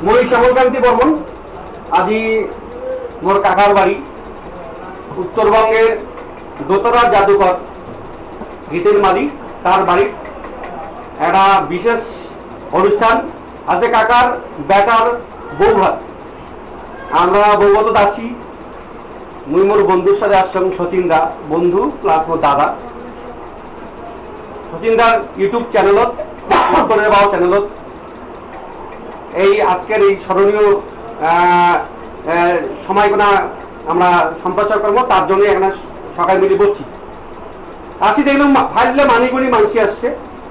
মই শ্যামলকান্তি বর্মন। আজি মোর কাকার বাড়ি উত্তরবঙ্গের দোতরা জাদুঘর গীতের মালিক তার বাড়ি একটা বিশেষ অনুষ্ঠান আছে। কাকার বেটার বউ ভাত। আমরা বৌগত আছি। মুই মোর বন্ধুর সাথে আসলাম, সচিন দা বন্ধু প্লাস মোর দাদা। সচিন দার ইউটিউব চ্যানেলত উত্তরের বাউ চ্যানেলত এই আজকের এই স্মরণীয় সময়গুলা আমরা সম্প্রচার করবো। তার জন্য এখানে সকাল মিলে বসছি। আসি দেখলাম ফাইলে মানিগুড়ি মানসি আসছে।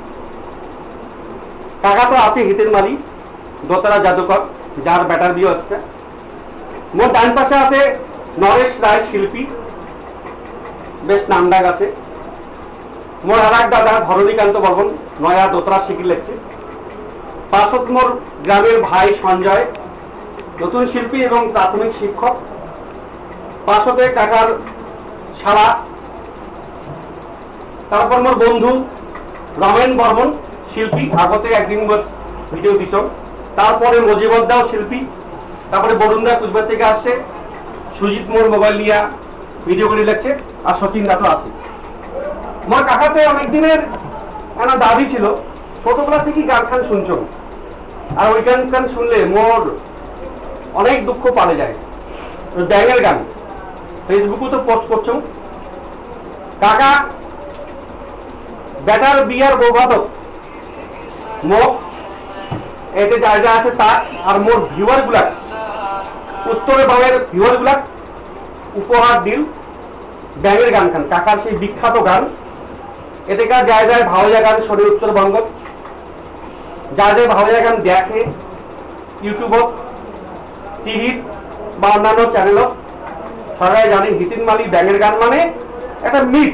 কাকা তো আছে হিতের মালি দোতরা জাদুকর, যার বেটার বিয়ে হচ্ছে। মোর ডান পাশে আছে নরেশ রায় শিল্পী, বেশ নামডাক আছে। মোর আর এক দাদা ধরণীকান্ত বর্মন, নয়া দোতরা শিখি লেখছে। পাশত মোর গ্রামের ভাই সঞ্জয়, নতুন শিল্পী এবং প্রাথমিক শিক্ষক। পাশতে কাকার ছাড়া। তারপর মোর বন্ধু রমেন বর্মন শিল্পী, আগতে একদিন ভিডিও দিত। তারপরে মজিবদ্দাও শিল্পী। তারপরে বরুণদা কুচবিহার থেকে আসছে। সুজিত মোর মোবাইল নিয়ে ভিডিও করে লেখছে। আর সচিন দা তো আছে। মোর কাকাতে অনেকদিনের একটা দাবি ছিল, ছোটবেলা থেকেই গান খান শুনছ। আর ওই গান গান শুনলে মোর অনেক দুঃখ পালে যায়। ব্যাঙের গান ফেসবুকে তো পোস্ট করছ। কাকা বেটার বিয়ার বৌভাতক মোক এতে যা যা আছে তা আর মোর ভিউয়ার গুলা উত্তরে বাংলার ভিউয়ার গুলা উপহার দিল ব্যাঙের গান খান। কাকার সেই বিখ্যাত গান এতেকার যায় যায় ভাওয়া গান শোনে উত্তরবঙ্গ। যা যায় ভাওয়া গান দেখে ইউটিউবত, টিভি বা অন্যান্য চ্যানেলত। সবাই জানে হিতিন মালি ব্যাঙের গান মানে একটা মিথ।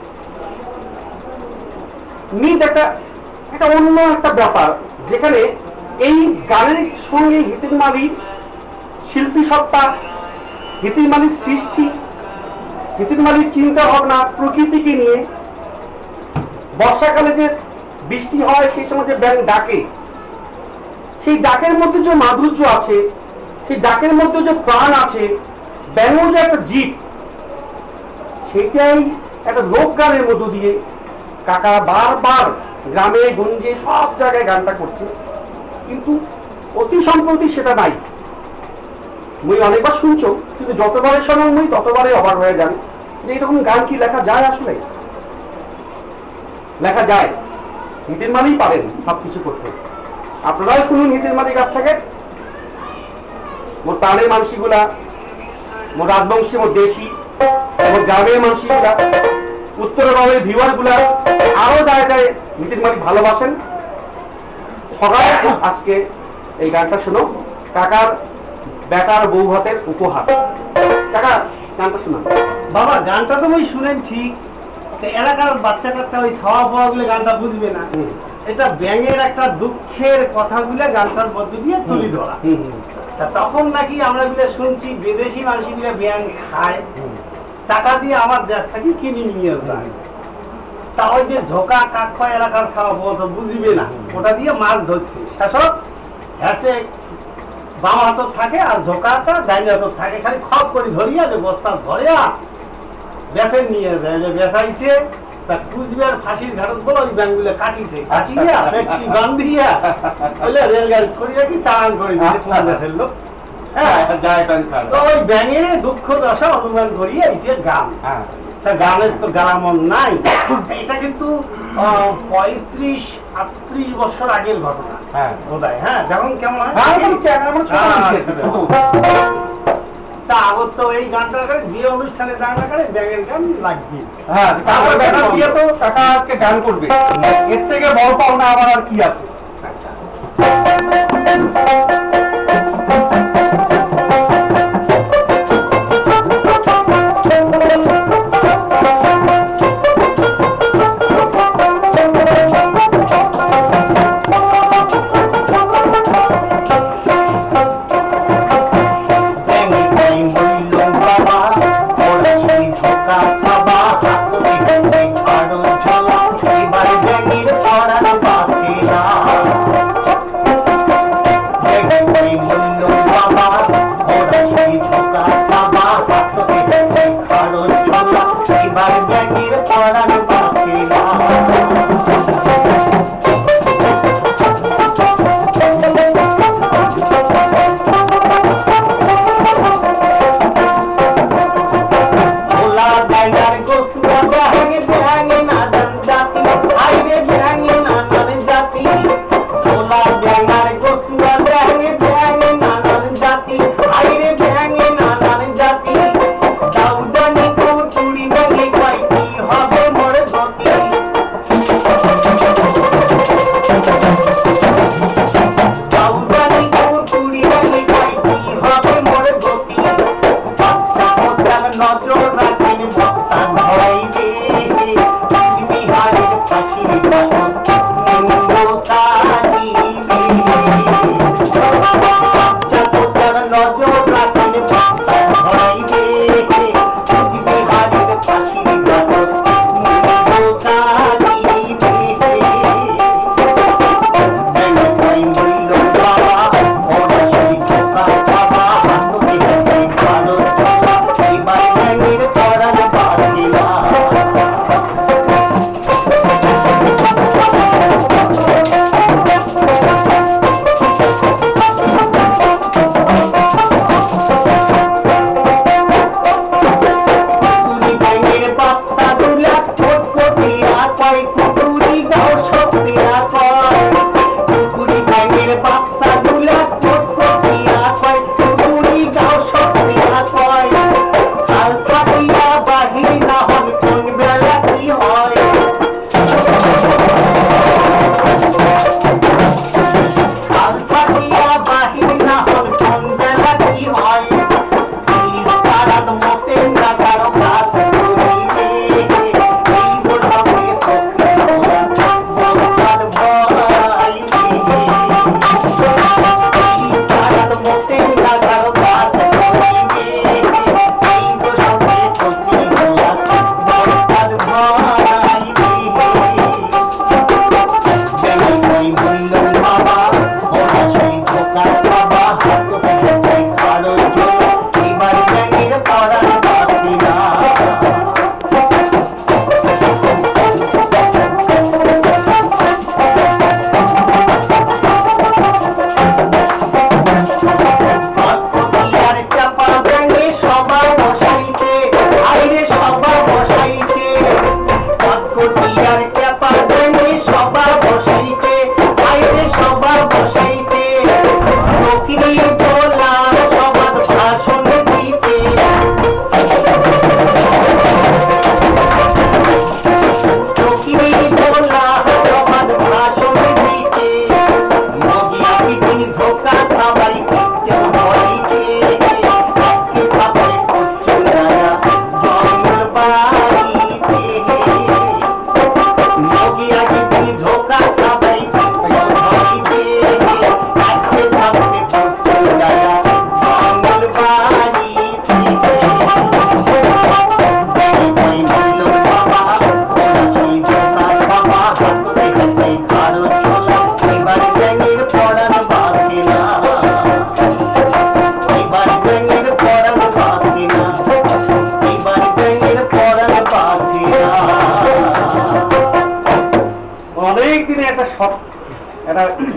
মিথ একটা একটা অন্য একটা ব্যাপার, যেখানে এই গানের সঙ্গে হিতিন মালির শিল্পী সত্তা, হিতিন মালির সৃষ্টি, হিতিন মালির চিন্তা ভাবনা প্রকৃতিকে নিয়ে। বর্ষাকালে যে বৃষ্টি হয় সেই সময় যে ব্যাঙ ডাকে, সেই ডাকের মধ্যে যে মাধুর্য আছে, সেই ডাকের মধ্যে যে প্রাণ আছে, ব্যাঙও যে একটা জীব, সেটাই একটা লোক গানের মধ্য দিয়ে কাকা বারবার গ্রামে গঞ্জে সব জায়গায় গানটা করছে। কিন্তু অতি সম্প্রতি সেটা নাই। মুই অনেকবার শুনছ, কিন্তু যতবারের সময় মুই ততবারে অবাক হয়ে যান যে এরকম গান কি লেখা যায়। আসলে লেখা যায়, হিতের মানেই পারেন সবকিছু করতে। আপনারাই শুনুন হিতের মালিক কাছ থেকে। মোর প্রাণের মানসিগুলা, মোর রাজবংশী, মোর দেশি, মোর গ্রামের মানসিগুলা, উত্তরবঙ্গের ভিউয়ার গুলা আরো যায় যায় হিতের মালিক ভালোবাসেন। সবাই আজকে এই গানটা শোনো, কাকার বেটার বউ ভাতের উপহার। কাকা গানটা শোনান। বাবা গানটা তো ওই শুনেছি, এলাকার বাচ্চা কাচ্চা ওই খাওয়া পাওয়া গুলো গানটা বুঝবে না। এটা ব্যাঙের একটা দুঃখের কথাগুলো গানটার মধ্যে দিয়ে তুলে ধরা। তখন নাকি আমরা গুলো শুনছি বিদেশি মানুষগুলো ব্যাঙ খায়, টাকা দিয়ে আমার দেশ থেকে কিনে নিয়ে যায়। তা ওই যে ঝোঁকা কাকপা এলাকার খাওয়া পাওয়া তো বুঝবে না, ওটা দিয়ে মাছ ধরছে। শাসক হাতে বাম হাতত থাকে আর ঝোঁকাটা ডাইন হাতত থাকে, খালি খপ করে ধরিয়া যে বস্তা ধরিয়া বেসে নিয়ে যায়। যে বেসাইছে তা কুচবিহার ফাঁসির ঘাটত বলো ওই ব্যাংকগুলো কাটিছে, কাটিয়া ব্যক্তি বান্ধিয়া বলে রেলগাড়ি করিয়া কি চালান করে দিয়েছে ফেললো। হ্যাঁ, ওই ব্যাঙে দুঃখ দশা অনুমান করিয়া এই যে গান। গানের তো গালামন নাই। এটা কিন্তু 35-38 বছর আগের ঘটনা বোধ হয়। হ্যাঁ, যখন কেমন তা আগত তো এই গানটা বিয়ে অনুষ্ঠানে গানটা করে ব্যাঙের গান লাগবে। হ্যাঁ, তারপরে বেটা বিয়ে তো টাকা আজকে গান করবে, এর থেকে বড় পাওনা আবার আর কি আছে। এবার ব্যাঙের ছড়ার পাখিরা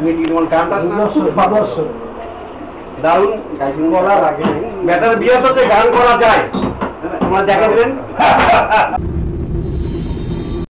মেয়েটি তোমার গানটা দারুণ গাইছেন, বলার আগে ব্যাটার বিয়ে তো গান করা যায়, তোমার দেখা দিলেন।